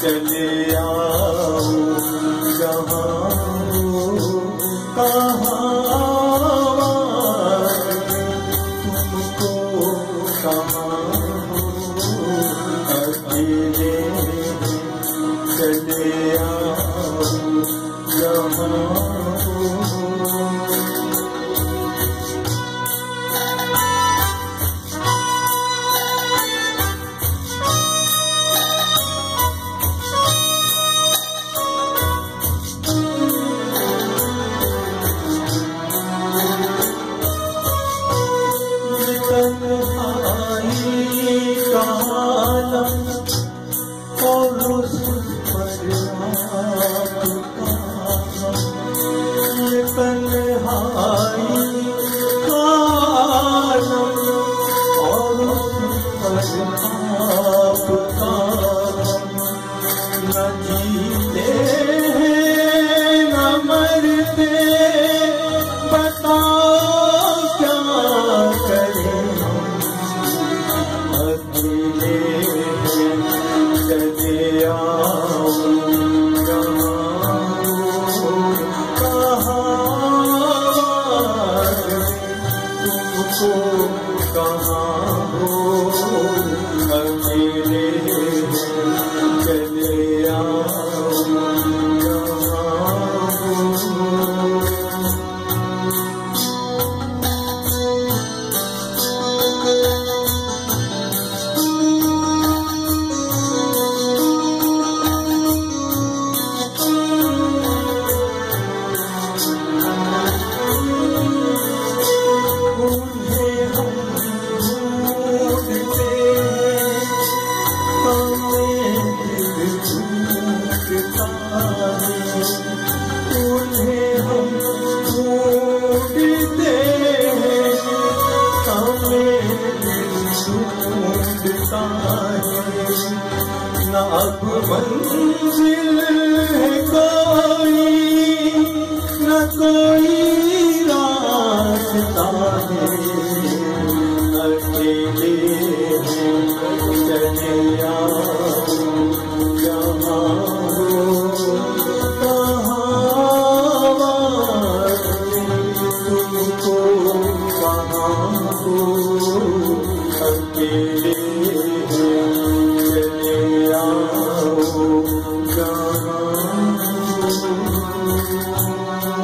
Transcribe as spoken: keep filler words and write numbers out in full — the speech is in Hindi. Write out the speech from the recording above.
चले आओ जहाँ हो कहाँ तुमको कहाँ हो अकेले चले आओ जहाँ न अब मंजिल है कोई न कोई रास्ता है अकेले चले आओ जहाँ हो कहाँ तुमको कहाँ हो अकेले Oh